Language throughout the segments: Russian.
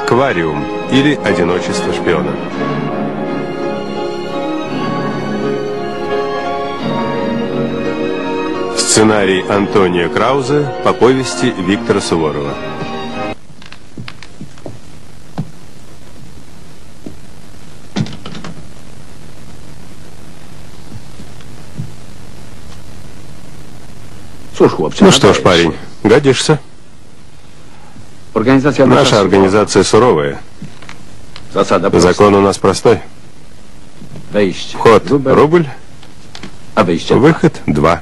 Аквариум или Одиночество шпиона. Сценарий Антонио Краузе по повести Виктора Суворова. Ну что ж, парень, годишься. Наша организация суровая. Закон у нас простой. Вход – рубль, выход – 2.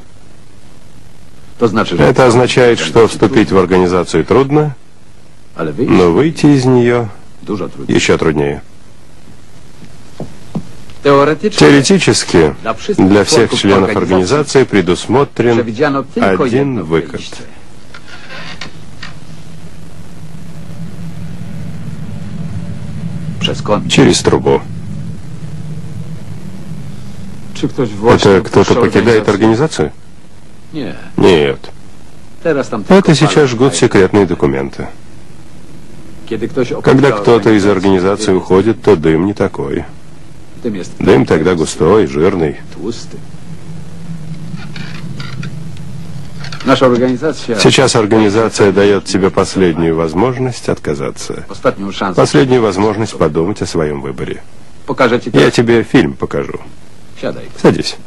Это означает, что вступить в организацию трудно, но выйти из нее еще труднее. Теоретически для всех членов организации предусмотрен один выход. Через трубу. Это кто-то покидает организацию? Нет. Это сейчас жгут секретные документы. Когда кто-то из организации уходит, то дым не такой. Дым тогда густой, жирный. Сейчас организация дает тебе последнюю возможность отказаться. Последнюю возможность подумать о своем выборе. Я тебе фильм покажу. Садись.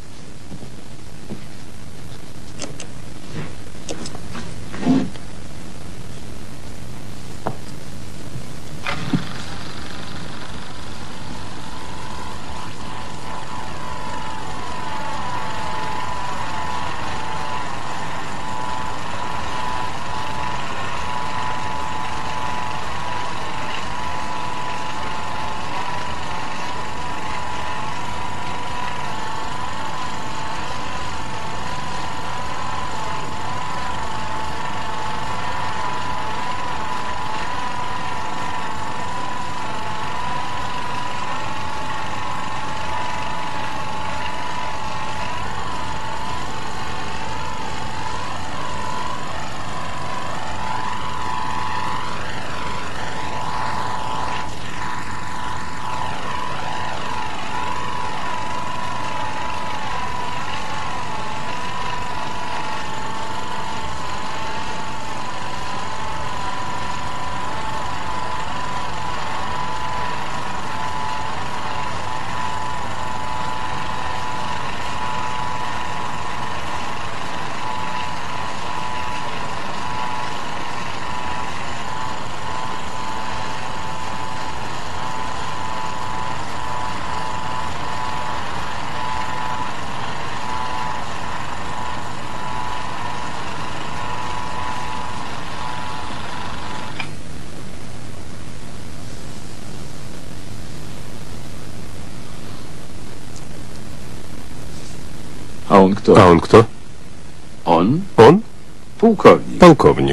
А он кто? А он кто? Он? Он? Полковник. Полковник.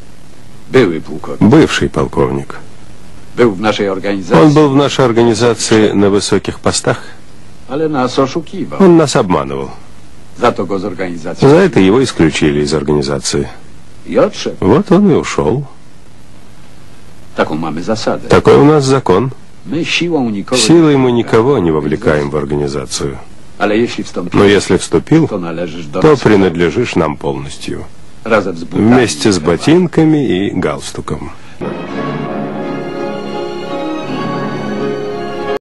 Бывший полковник. Был в нашей организации. Он был в нашей организации на высоких постах. Он нас обманывал. За это его исключили из организации. Вот он и ушел. Такой у нас закон. Силой мы никого не вовлекаем в организацию. Но если вступил, то принадлежишь нам полностью. Вместе с ботинками и галстуком.